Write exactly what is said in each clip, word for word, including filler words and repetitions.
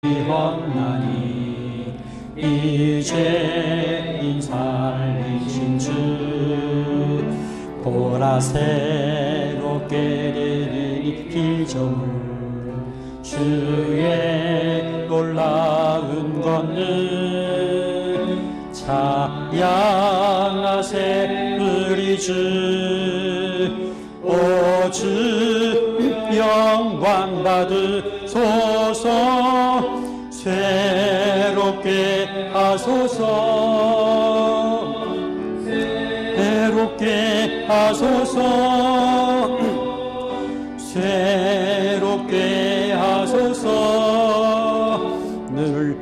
없나니 이제 인살리신 주 보라 새롭게 되는 이 피조물 주의 놀라운 권능 찬양하세 우리 주 오 주 영광 받으소서 새롭게 하소서 새롭게 하소서 새롭게 하소서 늘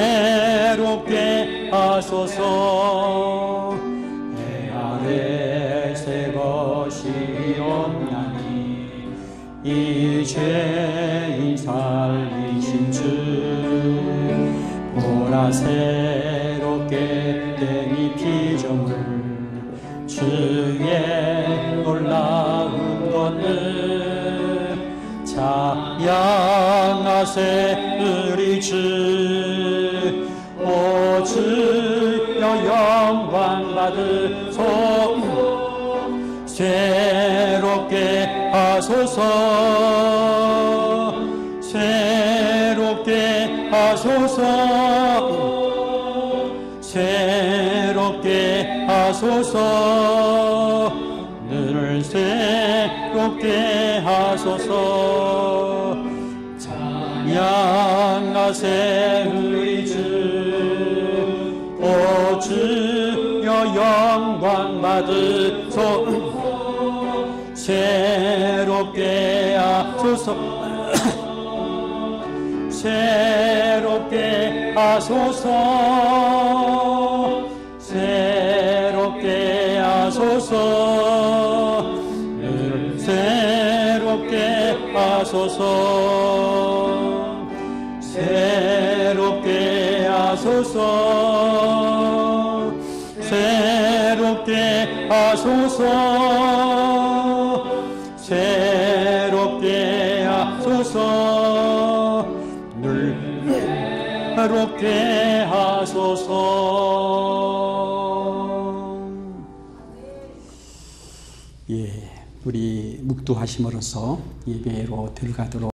새롭게 하소서 내 아래 새 것이 없나니 이제 살리신 주 보라 새롭게 된 이 피조물 주의 놀라운 권능 찬양하세 우리 주 오 주여 영광 받으소서 새롭게 하소서 새롭게 하소서 새롭게 하소서 늘 새롭게 하소서 찬양하세 우리 주 오 주여 영광 받으소서 새롭게 하소서 새롭게 하소서 새롭게 하소서 늘 새롭게 하소서 새롭게 하소서 새롭게 하소서 새롭게 하소서 늘 새롭게 하소서. 예, 우리 묵두하심으로써 예배로 들어가도록